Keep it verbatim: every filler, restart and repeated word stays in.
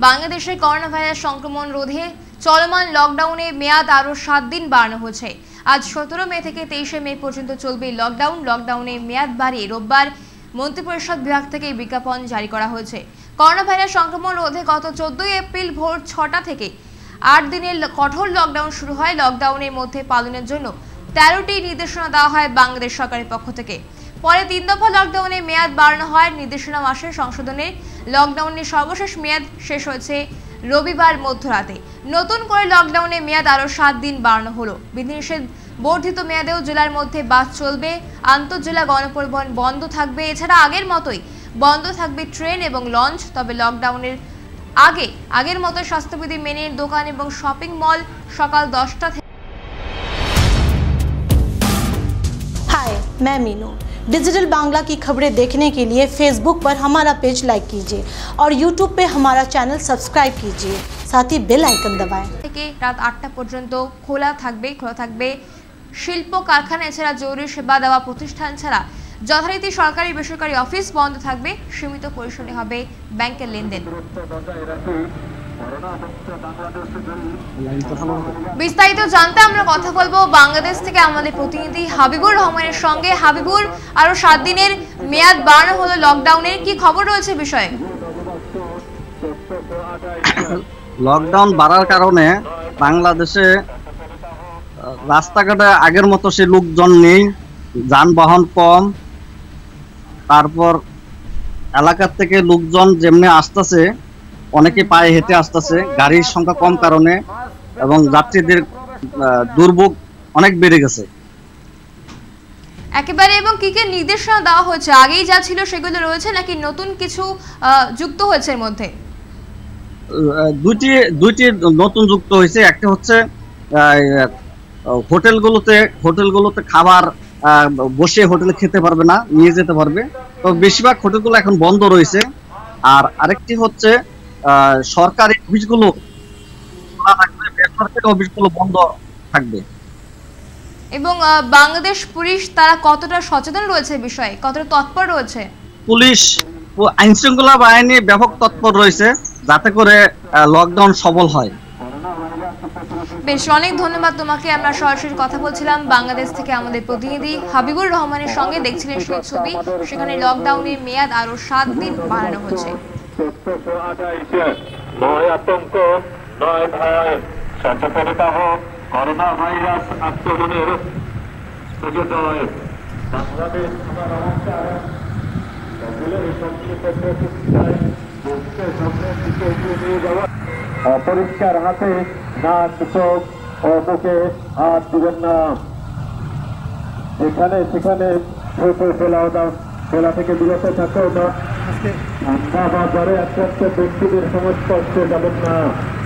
বাংলাদেশে corona virus সংক্রমণ রোধে চলমান লকডাউনে মেয়াদ আরো সাত দিন বাড়ানো হয়েছে। আজ সতেরো মে থেকে তেইশে মে পর্যন্ত চলবে লকডাউন। লকডাউনে মেয়াদ বাড়িয়ে রোববার মন্ত্রিপরিষদ বিভাগ থেকে বিজ্ঞাপন জারি করা হয়েছে। করোনা ভাইরাস সংক্রমণ রোধে গত চোদ্দই এপ্রিল ভোর ছটা থেকে আট দিনের কঠোর লকডাউন শুরু হয়। লকডাউনের মধ্যে পালনের জন্য তেরোটি নির্দেশনা দেওয়া হয় বাংলাদেশ সরকারের পক্ষ থেকে। পরে তিন দফা লকডাউনে মেয়াদ বাড়ানো হয়। নির্দেশনা মাসের সংশোধনে লকডাউনের সর্বশেষ মেয়াদ শেষ হয়েছে রবিবার মধ্যরাতে। নতুন করে লকডাউনে মেয়াদ আরও সাত দিন বাড়ানো হলো। বিধিনিষেধ বর্ধিত মেয়াদেও জেলার মধ্যে বাস চলবে, আন্তঃজেলা গণপরিবহন বন্ধ থাকবে। এছাড়া আগের মতোই বন্ধ থাকবে ট্রেন এবং লঞ্চ। তবে লকডাউনের আগে আগের মতো স্বাস্থ্যবিধি মেনে দোকান এবং শপিং মল সকাল দশটা থেকে। हाय, मैं मीनू। डिजिटल बांग्ला की खबरें देखने के लिए फेसबुक पर हमारा पेज लाइक कीजिए और यूट्यूब पे हमारा चैनल सब्सक्राइब कीजिए, साथ ही बेल आइकन दबाएं। থেকে রাত আটটা পর্যন্ত খোলা থাকবে খোলা থাকবে শিল্প কারখানা, এছাড়া জরুরি সেবা দেওয়া প্রতিষ্ঠান ছাড়া যথারীতি সরকারি বেসরকারি অফিস বন্ধ থাকবে। সীমিত পরিসরে হবে ব্যাংকের লেনদেন। বিস্তারিত জানতে আমরা কথা বলবো বাংলাদেশ থেকে আমাদের প্রতিনিধি হাবিবুর রহমানের সঙ্গে। হাবিবুর, আরো সাত দিনের মেয়াদ বাড়ানো হলো লকডাউনের, কি খবর রয়েছে বিষয়ে? লকডাউন বাড়ার কারণে বাংলাদেশে রাস্তাঘাটে আগের মতো সে লোকজন নেই, যানবাহন কম। তারপর এলাকার থেকে লোকজন যেমনি আসতেছে, অনেকে পায়ে হেঁটে আসতেছে, গাড়ির সংখ্যা কম কারণে, এবং যাত্রীদের দুর্ভোগ অনেক বেড়ে গেছে একেবারে। এবং কি কি নির্দেশনা দেওয়া হয়েছে? আগেই যা ছিল সেগুলো রয়েছে নাকি নতুন কিছু যুক্ত হয়েছে এর মধ্যে? দুইটি দুইটি নতুন যুক্ত হয়েছে। একটা হচ্ছে হোটেলগুলোতে হোটেলগুলোতে খাবার বসে হোটেলে খেতে পারবে না, নিয়ে যেতে পারবে। তো বেশিরভাগ হোটেলগুলো এখন বন্ধ রয়েছে। আর আরেকটি হচ্ছে সরকারি অফিসগুলো খোলা থাকবে, বেসরকারি অফিসগুলো বন্ধ থাকবে। এবং বাংলাদেশ পুলিশ তারা কতটা সচেতন রয়েছে বিষয়ে, কতটা তৎপর রয়েছে? পুলিশ ও আইন শৃঙ্খলা বাহিনী ব্যাপক তৎপর রয়েছে যাতে করে লকডাউন সফল হয়। বেশ, অনেক ধন্যবাদ তোমাকে। আমরা সরাসরি কথা বলছিলাম বাংলাদেশ থেকে আমাদের প্রতিনিধি হাবিবুর রহমানের সঙ্গে। দেখছিলেন সেই ছবি, সেখানে লকডাউনের মেয়াদ আরো সাত দিন বাড়ানো হয়েছে। নয় আতঙ্ক, নয় ভয়, সচেতনতা হোক করোনা ভাইরাস আক্রমণের বিজয়। বাংলাদেশ আমার নমস্কার সকলের সম্মিলিত প্রচেষ্টায় দেশকে সামনের দিকে এগিয়ে নিয়ে যাওয়া। অপরিষ্কার হাতে নাক, চোখ ও মুখে হাত দিবেন না। এখানে সেখানে ফেলাও না, ফেলা থেকে বিরত থাকেও না। ঠান্ডা বা জ্বরে আক্রান্ত ব্যক্তিদের সংস্পর্শে যাবেন না।